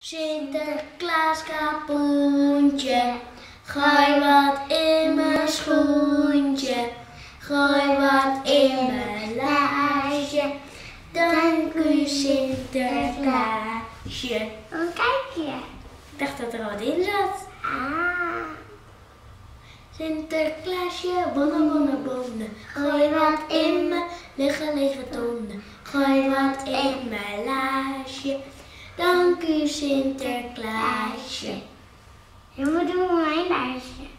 Sinterklaas kapoentje, gooi wat in mijn schoentje, gooi wat in mijn lijstje. Dank u Sinterklaasje. Oh, kijk je. Ik dacht dat er al wat in zat. Ah. Sinterklaasje, bonnen, bonnen, bonnen, gooi wat in mijn lege tonnen, gooi wat in mijn lijstje. Dank u Sinterklaasje. Je moet doen mijn lijstje.